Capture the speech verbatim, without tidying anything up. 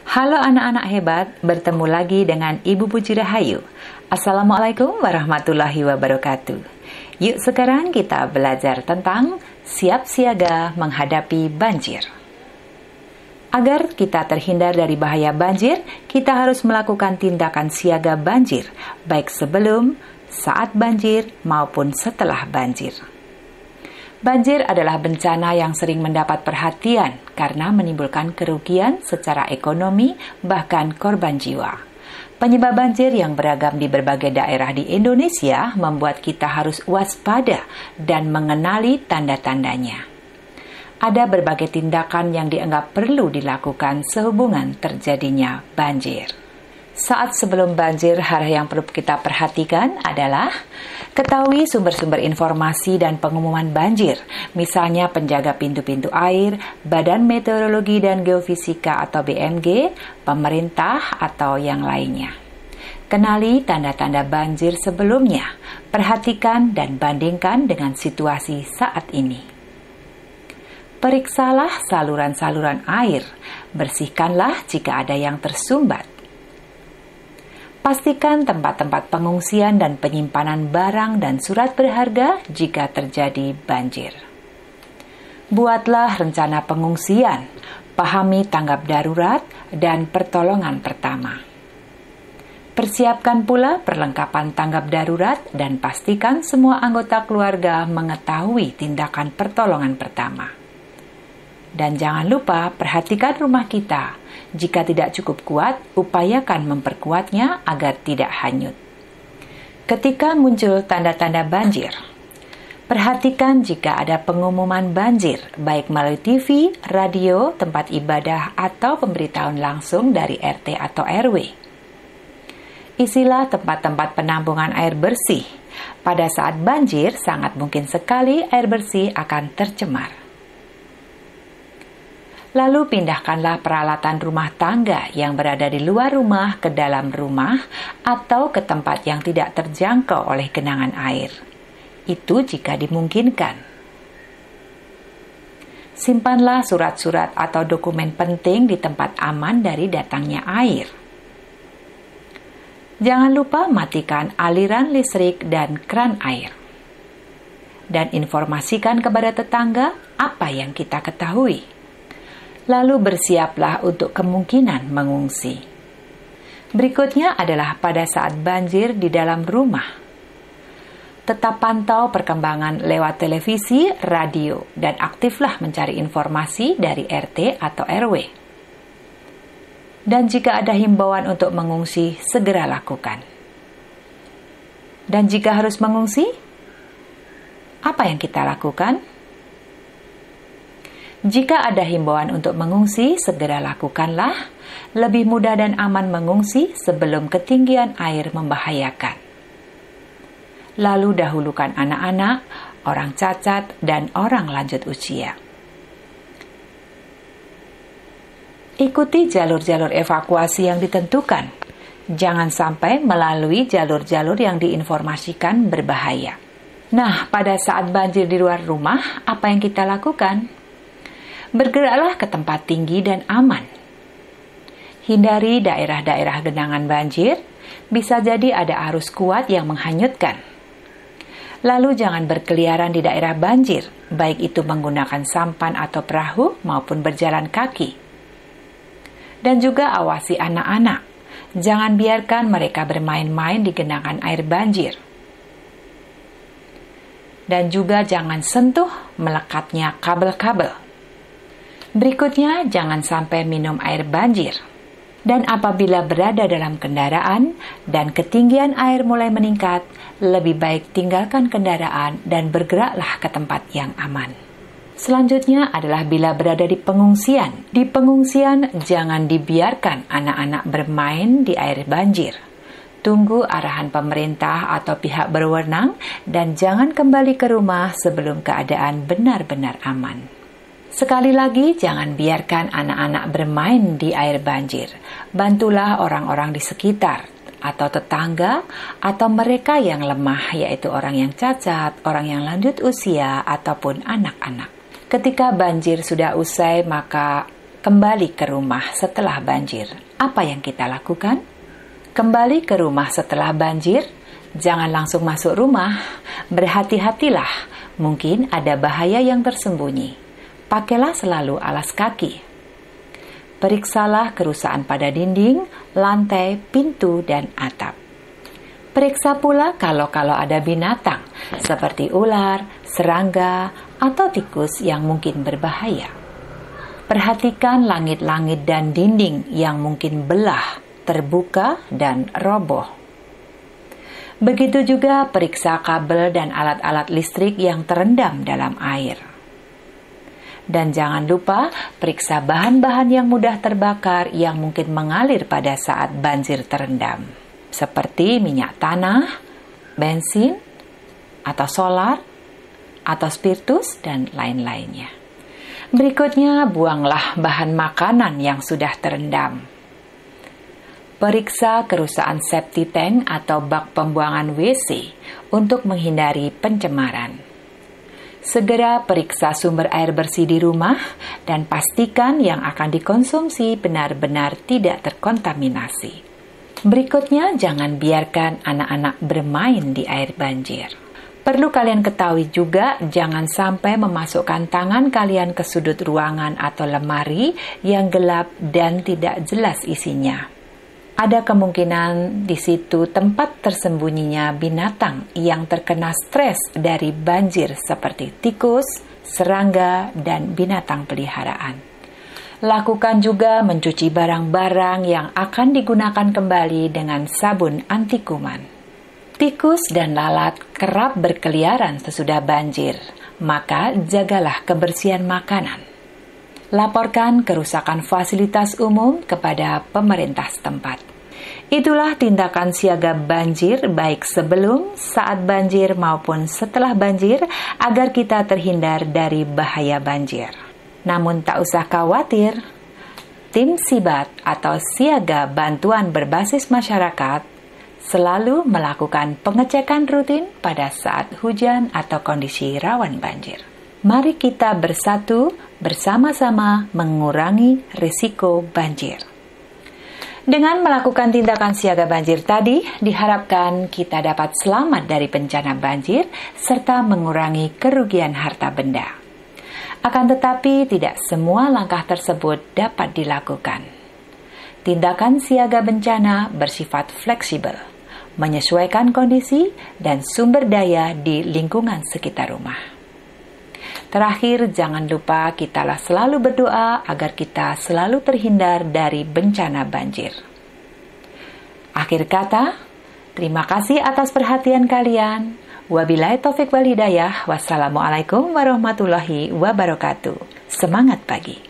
Halo anak-anak hebat, bertemu lagi dengan Ibu Puji Rahayu. Assalamualaikum warahmatullahi wabarakatuh. Yuk sekarang kita belajar tentang siap siaga menghadapi banjir. Agar kita terhindar dari bahaya banjir, kita harus melakukan tindakan siaga banjir, baik sebelum, saat banjir, maupun setelah banjir. Banjir adalah bencana yang sering mendapat perhatian karena menimbulkan kerugian secara ekonomi, bahkan korban jiwa. Penyebab banjir yang beragam di berbagai daerah di Indonesia membuat kita harus waspada dan mengenali tanda-tandanya. Ada berbagai tindakan yang dianggap perlu dilakukan sehubungan terjadinya banjir. Saat sebelum banjir, hal yang perlu kita perhatikan adalah ketahui sumber-sumber informasi dan pengumuman banjir, misalnya penjaga pintu-pintu air, Badan Meteorologi dan Geofisika atau B M G, pemerintah, atau yang lainnya. Kenali tanda-tanda banjir sebelumnya, perhatikan dan bandingkan dengan situasi saat ini. Periksalah saluran-saluran air, bersihkanlah jika ada yang tersumbat. Pastikan tempat-tempat pengungsian dan penyimpanan barang dan surat berharga jika terjadi banjir. Buatlah rencana pengungsian, pahami tanggap darurat dan pertolongan pertama. Persiapkan pula perlengkapan tanggap darurat dan pastikan semua anggota keluarga mengetahui tindakan pertolongan pertama. Dan jangan lupa perhatikan rumah kita. Jika tidak cukup kuat, upayakan memperkuatnya agar tidak hanyut. Ketika muncul tanda-tanda banjir, perhatikan jika ada pengumuman banjir, baik melalui T V, radio, tempat ibadah, atau pemberitahuan langsung dari R T atau R W. Isilah tempat-tempat penampungan air bersih. Pada saat banjir, sangat mungkin sekali air bersih akan tercemar. Lalu pindahkanlah peralatan rumah tangga yang berada di luar rumah ke dalam rumah atau ke tempat yang tidak terjangkau oleh genangan air. Itu jika dimungkinkan. Simpanlah surat-surat atau dokumen penting di tempat aman dari datangnya air. Jangan lupa matikan aliran listrik dan keran air. Dan informasikan kepada tetangga apa yang kita ketahui. Lalu bersiaplah untuk kemungkinan mengungsi. Berikutnya adalah pada saat banjir di dalam rumah. Tetap pantau perkembangan lewat televisi, radio, dan aktiflah mencari informasi dari R T atau R W. Dan jika ada himbauan untuk mengungsi, segera lakukan. Dan jika harus mengungsi, apa yang kita lakukan? Jika ada himbauan untuk mengungsi, segera lakukanlah. Lebih mudah dan aman mengungsi sebelum ketinggian air membahayakan. Lalu dahulukan anak-anak, orang cacat, dan orang lanjut usia. Ikuti jalur-jalur evakuasi yang ditentukan. Jangan sampai melalui jalur-jalur yang diinformasikan berbahaya. Nah, pada saat banjir di luar rumah, apa yang kita lakukan? Bergeraklah ke tempat tinggi dan aman. Hindari daerah-daerah genangan banjir, bisa jadi ada arus kuat yang menghanyutkan. Lalu jangan berkeliaran di daerah banjir, baik itu menggunakan sampan atau perahu maupun berjalan kaki. Dan juga awasi anak-anak, jangan biarkan mereka bermain-main di genangan air banjir. Dan juga jangan sentuh melekatnya kabel-kabel. Berikutnya, jangan sampai minum air banjir. Dan apabila berada dalam kendaraan dan ketinggian air mulai meningkat, lebih baik tinggalkan kendaraan dan bergeraklah ke tempat yang aman. Selanjutnya adalah bila berada di pengungsian. Di pengungsian, jangan dibiarkan anak-anak bermain di air banjir. Tunggu arahan pemerintah atau pihak berwenang dan jangan kembali ke rumah sebelum keadaan benar-benar aman. Sekali lagi, jangan biarkan anak-anak bermain di air banjir. Bantulah orang-orang di sekitar, atau tetangga, atau mereka yang lemah, yaitu orang yang cacat, orang yang lanjut usia, ataupun anak-anak. Ketika banjir sudah usai, maka kembali ke rumah setelah banjir. Apa yang kita lakukan? Kembali ke rumah setelah banjir, jangan langsung masuk rumah. Berhati-hatilah, mungkin ada bahaya yang tersembunyi. Pakailah selalu alas kaki. Periksalah kerusakan pada dinding, lantai, pintu, dan atap. Periksa pula kalau-kalau ada binatang, seperti ular, serangga, atau tikus yang mungkin berbahaya. Perhatikan langit-langit dan dinding yang mungkin belah, terbuka, dan roboh. Begitu juga periksa kabel dan alat-alat listrik yang terendam dalam air. Dan jangan lupa periksa bahan-bahan yang mudah terbakar yang mungkin mengalir pada saat banjir terendam, seperti minyak tanah, bensin, atau solar, atau spiritus, dan lain-lainnya. Berikutnya, buanglah bahan makanan yang sudah terendam. Periksa kerusakan septic tank atau bak pembuangan W C untuk menghindari pencemaran. Segera periksa sumber air bersih di rumah dan pastikan yang akan dikonsumsi benar-benar tidak terkontaminasi. Berikutnya, jangan biarkan anak-anak bermain di air banjir. Perlu kalian ketahui juga, jangan sampai memasukkan tangan kalian ke sudut ruangan atau lemari yang gelap dan tidak jelas isinya. Ada kemungkinan di situ tempat tersembunyinya binatang yang terkena stres dari banjir seperti tikus, serangga, dan binatang peliharaan. Lakukan juga mencuci barang-barang yang akan digunakan kembali dengan sabun anti kuman. Tikus dan lalat kerap berkeliaran sesudah banjir, maka jagalah kebersihan makanan. Laporkan kerusakan fasilitas umum kepada pemerintah setempat. Itulah tindakan siaga banjir baik sebelum, saat banjir maupun setelah banjir agar kita terhindar dari bahaya banjir. Namun tak usah khawatir, tim Sibat atau Siaga Bantuan Berbasis Masyarakat selalu melakukan pengecekan rutin pada saat hujan atau kondisi rawan banjir. Mari kita bersatu bersama-sama mengurangi risiko banjir. Dengan melakukan tindakan siaga banjir tadi, diharapkan kita dapat selamat dari bencana banjir serta mengurangi kerugian harta benda. Akan tetapi, tidak semua langkah tersebut dapat dilakukan. Tindakan siaga bencana bersifat fleksibel, menyesuaikan kondisi dan sumber daya di lingkungan sekitar rumah. Terakhir, jangan lupa kitalah selalu berdoa agar kita selalu terhindar dari bencana banjir. Akhir kata, terima kasih atas perhatian kalian. Wabillahi taufik wal hidayah. Wassalamualaikum warahmatullahi wabarakatuh. Semangat pagi.